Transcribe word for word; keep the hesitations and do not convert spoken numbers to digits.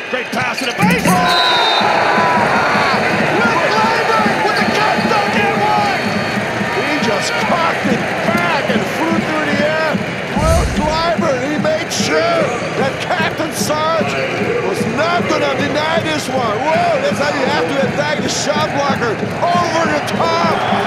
Great pass to the base. Oh! Will Clyburn with the cut dunk and one. He just cocked it back and flew through the air. Will Clyburn, he made sure that Captain Sarge was not going to deny this one. Whoa, that's how you have to attack the shot blocker. Over the top.